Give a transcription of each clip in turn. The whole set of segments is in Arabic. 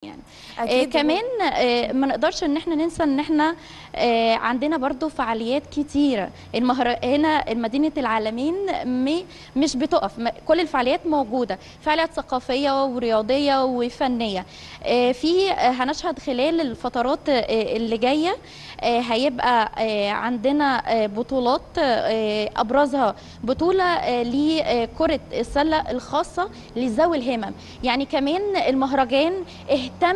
يعني. أكيد. كمان ما نقدرش ان احنا ننسى ان احنا عندنا برضو فعاليات كتيره. هنا مدينه العالمين مش بتقف، كل الفعاليات موجوده، فعاليات ثقافيه ورياضيه وفنيه. في هنشهد خلال الفترات اللي جايه هيبقى عندنا بطولات، ابرزها بطوله لكره السله الخاصه لذوي الهمم. يعني كمان المهرجان اهتم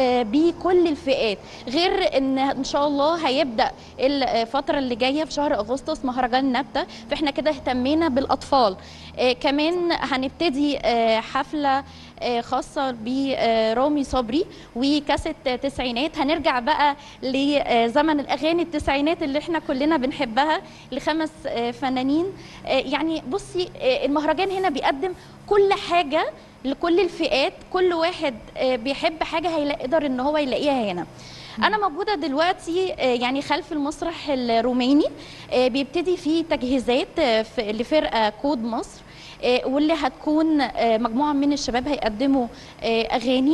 بكل الفئات، غير ان شاء الله هيبدا الفتره اللي جايه في شهر اغسطس مهرجان نبته، فاحنا كده اهتمينا بالاطفال. كمان هنبتدي حفله خاصه برامي صبري وكاسيت تسعينات. هنرجع بقى لزمن الاغاني التسعينات اللي احنا كلنا بنحبها لخمس فنانين. يعني بصي المهرجان هنا بيقدم كل حاجه لكل الفئات، كل واحد بيحب حاجه هيقدر ان هو يلاقيها هنا. أنا موجودة دلوقتي يعني خلف المسرح الروماني، بيبتدي فيه تجهيزات لفرقة كود مصر، واللي هتكون مجموعة من الشباب هيقدموا أغاني،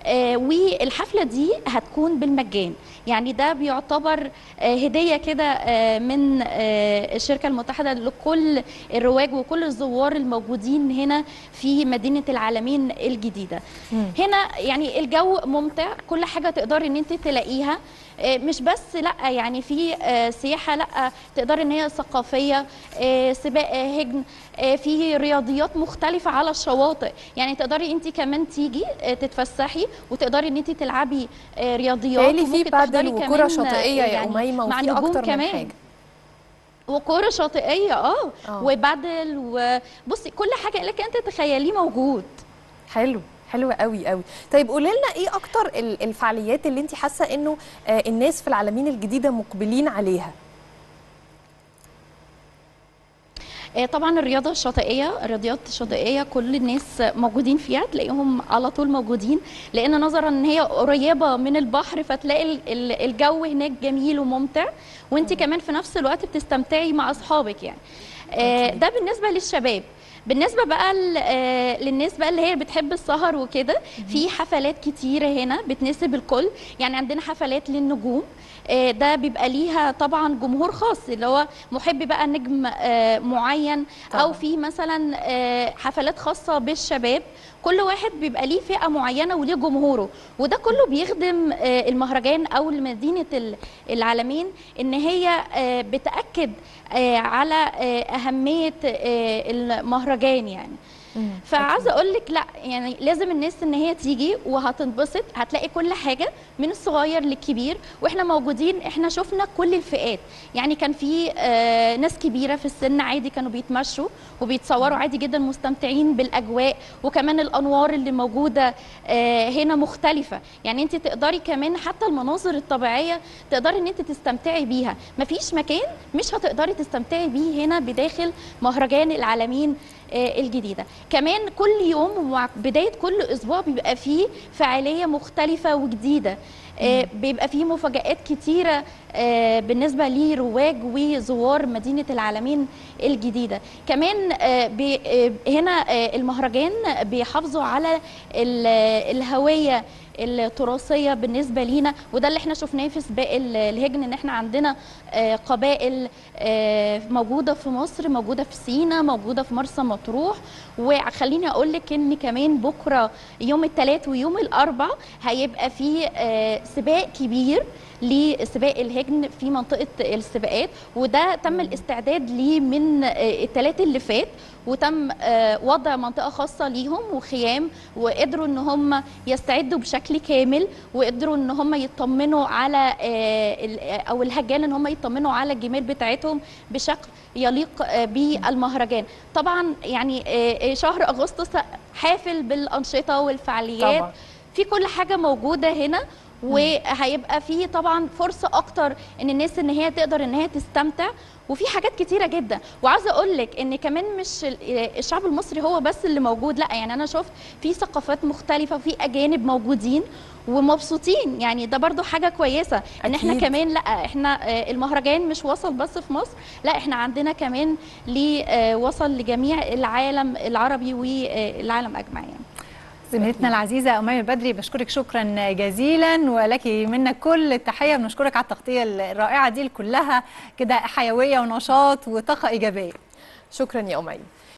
والحفلة دي هتكون بالمجان. يعني ده بيعتبر هدية كده من الشركة المتحدة لكل الرواج وكل الزوار الموجودين هنا في مدينة العالمين الجديدة. هنا يعني الجو ممتع، كل حاجة تقدر ان انت تلاقيها، مش بس لا يعني في سياحة، لا تقدر ان هي ثقافية، سباق هجن، في رياضيات مختلفة على الشواطئ. يعني تقدري انت كمان تيجي تتفسحي وتقدري ان انت تلعبي رياضيات، في بادل وكرة شاطئية يا يعني أميمة، مع وفي نجوم أكتر كمان من حاجة. وكرة شاطئية وبادل، وبصي كل حاجة لك انت تخيليه موجود. حلو، حلو قوي قوي. طيب قولي لنا ايه اكتر الفعاليات اللي انت حاسه انه الناس في العلمين الجديده مقبلين عليها؟ طبعا الرياضه الشاطئيه، الرياضيات الشاطئيه كل الناس موجودين فيها، تلاقيهم على طول موجودين، لان نظرا ان هي قريبه من البحر فتلاقي الجو هناك جميل وممتع، وانت كمان في نفس الوقت بتستمتعي مع اصحابك يعني. ده بالنسبه للشباب. بالنسبه بقى للناس بقى اللي هي بتحب السهر وكده، في حفلات كتيره هنا بتناسب الكل. يعني عندنا حفلات للنجوم، ده بيبقى ليها طبعا جمهور خاص، اللي هو محب بقى نجم معين طبعا. او في مثلا حفلات خاصه بالشباب، كل واحد بيبقى ليه فئه معينه وليه جمهوره، وده كله بيخدم المهرجان او مدينه العالمين ان هي بتاكد على اهميه المهرجان يعني. فعايزه اقول لك لا يعني لازم الناس ان هي تيجي وهتنبسط، هتلاقي كل حاجه من الصغير للكبير، واحنا موجودين، احنا شفنا كل الفئات. يعني كان في ناس كبيره في السن عادي كانوا بيتمشوا وبيتصوروا عادي جدا، مستمتعين بالاجواء، وكمان الانوار اللي موجوده هنا مختلفه. يعني انت تقدري كمان حتى المناظر الطبيعيه تقدري ان انت تستمتعي بيها، مفيش مكان مش هتقدري تستمتعي بيه هنا بداخل مهرجان العالمين الجديده. كمان كل يوم ومع بدايه كل اسبوع بيبقى فيه فعاليه مختلفه وجديده، بيبقى فيه مفاجآت كتيره بالنسبه لرواج وزوار مدينه العالمين الجديده. كمان هنا المهرجان بيحافظوا على الهويه التراثيه بالنسبه لينا، وده اللي احنا شفناه في سباق الهجن، ان احنا عندنا قبائل موجوده في مصر، موجوده في سينا، موجوده في مرسى مطروح. وخليني اقول لك ان كمان بكره يوم الثلاث ويوم الاربع هيبقى في سباق كبير لسباق الهجن في منطقه السباقات، وده تم الاستعداد ليه من الثلاث اللي فات، وتم وضع منطقه خاصه ليهم وخيام، وقدروا ان هم يستعدوا بشكل كامل، وقدروا ان هم يطمنوا على او الهجان ان هم يطمنوا على الجمال بتاعتهم بشكل يليق بالمهرجان. طبعا يعني شهر اغسطس حافل بالانشطه والفعاليات طبعا. في كل حاجه موجوده هنا، وهيبقى فيه طبعا فرصه اكتر ان الناس ان هي تقدر ان هي تستمتع، وفي حاجات كتيره جدا. وعاوزه اقول لك ان كمان مش الشعب المصري هو بس اللي موجود، لا يعني انا شفت في ثقافات مختلفه وفي اجانب موجودين ومبسوطين، يعني ده برضو حاجه كويسه ان احنا كمان لا احنا المهرجان مش وصل بس في مصر، لا احنا عندنا كمان وصل لجميع العالم العربي والعالم اجمع يعني. زميلتنا العزيزه اميمه بدري، بشكرك شكرا جزيلا، ولك منك كل التحيه. بنشكرك على التغطيه الرائعه دي كلها كده، حيويه ونشاط وطاقه ايجابيه. شكرا يا أميمة.